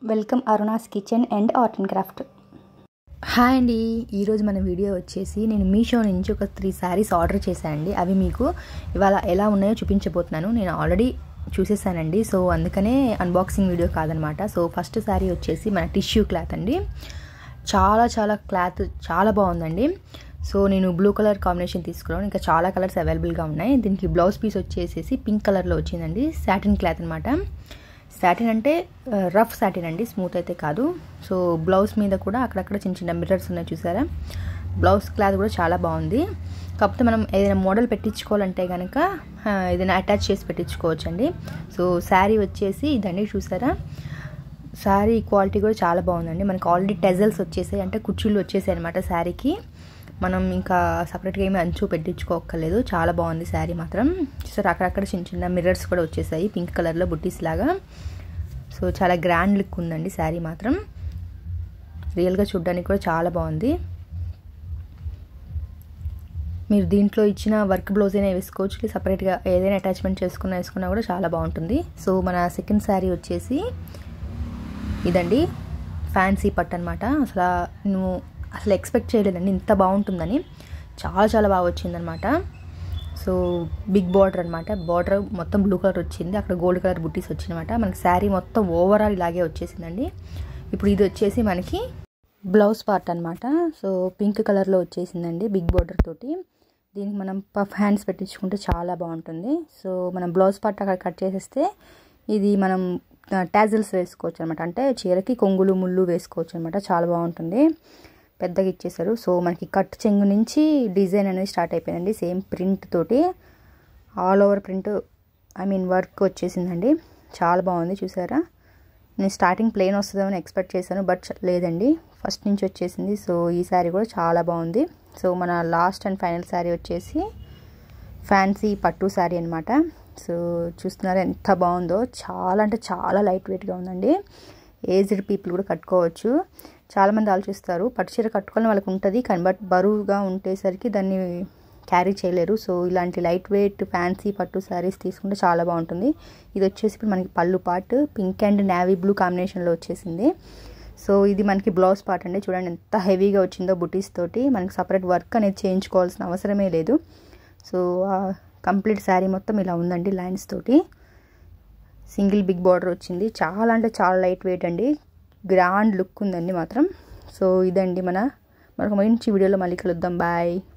Welcome Aruna's kitchen and art and craft. Hi అండి, ఈరోజు మన వీడియో వచ్చేసి నేను మీషో నుంచి ఒక 3 సారీస్ ఆర్డర్ చేశాను అండి. అవి మీకు ఇవాళ ఎలా ఉన్నాయో చూపించబోతున్నాను. నేను ఆల్రెడీ చూసేసానండి, సో అందుకనే అన్బాక్సింగ్ వీడియో కాదనమాట. సో ఫస్ట్ సారీ వచ్చేసి మన టిష్యూ క్లాత్ అండి. చాలా క్లాత్ చాలా బాగుందండి. సో నేను బ్లూ కలర్ కాంబినేషన్ తీసుకున్నాను. ఇంకా చాలా కలర్స్ అవైలబుల్గా ఉన్నాయి. దీనికి బ్లౌజ్ పీస్ వచ్చేసి పింక్ కలర్లో వచ్చిందండి. సాటిన్ క్లాత్ అనమాట. సాటిన్ అంటే రఫ్ సాటిన్ అండి, స్మూత్ అయితే కాదు. సో బ్లౌజ్ మీద కూడా అక్కడక్కడ చిన్న మిర్రర్స్ ఉన్నాయి చూసారా. బ్లౌజ్ క్లాత్ కూడా చాలా బాగుంది. కాకపోతే మనం ఏదైనా మోడల్ పెట్టించుకోవాలంటే కనుక ఏదైనా అటాచ్ చేసి పెట్టించుకోవచ్చు అండి. సో శారీ వచ్చేసి ఇదండి, చూసారా. శారీ క్వాలిటీ కూడా చాలా బాగుందండి. మనకు ఆల్రెడీ టెజల్స్ వచ్చేసాయి, అంటే కుర్చీలు వచ్చేసాయి అనమాట శారీకి. మనం ఇంకా సపరేట్గా ఏమీ అంచు పెట్టించుకోక్కర్లేదు. చాలా బాగుంది శారీ మాత్రం. చూసారు, అక్కడక్కడ చిన్న మిర్రర్స్ కూడా వచ్చేసాయి పింక్ కలర్లో బుట్టీస్ లాగా. సో చాలా గ్రాండ్ లుక్ ఉందండి శారీ మాత్రం. రియల్గా చూడడానికి కూడా చాలా బాగుంది. మీరు దీంట్లో ఇచ్చిన వర్క్ బ్లౌజ్ అయినా వేసుకోవచ్చు, సపరేట్గా ఏదైనా అటాచ్మెంట్ వేసుకున్నా కూడా చాలా బాగుంటుంది. సో మన సెకండ్ శారీ వచ్చేసి ఇదండి, ఫ్యాన్సీ పట్టు అనమాట. అసలు ఎక్స్పెక్ట్ చేయలేదండి ఇంత బాగుంటుందని. చాలా బాగా వచ్చిందనమాట. సో బిగ్ బార్డర్ అనమాట. బార్డర్ మొత్తం బ్లూ కలర్ వచ్చింది, అక్కడ గోల్డ్ కలర్ బుట్టీస్ వచ్చిందనమాట. మనకి శారీ మొత్తం ఓవరాల్ ఇలాగే వచ్చేసిందండి. ఇప్పుడు ఇది వచ్చేసి మనకి బ్లౌజ్ పార్ట్ అనమాట. సో పింక్ కలర్లో వచ్చేసిందండి బిగ్ బార్డర్ తోటి. దీనికి మనం పఫ్ హ్యాండ్స్ పెట్టించుకుంటే చాలా బాగుంటుంది. సో మనం బ్లౌజ్ పార్ట్ అక్కడ కట్ చేసేస్తే ఇది మనం టాజిల్స్ వేసుకోవచ్చు అనమాట. అంటే చీరకి కొంగులు ముళ్ళు వేసుకోవచ్చు అనమాట. చాలా బాగుంటుంది. పెద్దగా ఇచ్చేసారు. సో మనకి కట్ చెంగు నుంచి డిజైన్ అనేది స్టార్ట్ అయిపోయిందండి. సేమ్ ప్రింట్ తోటి ఆల్ ఓవర్ ప్రింట్, వర్క్ వచ్చేసిందండి. చాలా బాగుంది చూసారా. నేను స్టార్టింగ్ ప్లెయిన్ వస్తుందేమని ఎక్స్పెక్ట్ చేశాను, బట్ లేదండి, ఫస్ట్ నుంచి వచ్చేసింది. సో ఈ శారీ కూడా చాలా బాగుంది. సో మన లాస్ట్ అండ్ ఫైనల్ శారీ వచ్చేసి ఫ్యాన్సీ పట్టు శారీ అనమాట. సో చూస్తున్నారా ఎంత బాగుందో. చాలా అంటే చాలా లైట్ వెయిట్గా ఉందండి. ఏజ్డ్ పీపుల్ కూడా కట్టుకోవచ్చు. చాలామంది ఆలోచిస్తారు పట్టు చీర కట్టుకోవాలని వాళ్ళకి ఉంటుంది, కానీ బట్ బరువుగా ఉండేసరికి దాన్ని క్యారీ చేయలేరు. సో ఇలాంటి లైట్ వెయిట్ ఫ్యాన్సీ పట్టు శారీస్ తీసుకుంటే చాలా బాగుంటుంది. ఇది వచ్చేసి ఇప్పుడు మనకి pallu part pink and navy blue కాంబినేషన్లో వచ్చేసింది. సో ఇది మనకి బ్లౌజ్ పార్ట్ అండి. చూడండి ఎంత హెవీగా వచ్చిందో బుటీస్ తోటి. మనకి సపరేట్ వర్క్ అనేది చేయించుకోవాల్సిన అవసరమే లేదు. సో కంప్లీట్ శారీ మొత్తం ఇలా ఉందండి, లైన్స్ తోటి. సింగిల్ బిగ్ బార్డర్ వచ్చింది. చాలా అంటే చాలా లైట్ వెయిట్ అండి, గ్రాండ్ లుక్ ఉందండి మాత్రం. సో ఇదండి మనకు మంచి వీడియోలో మళ్ళీ కలుద్దాం. బాయ్.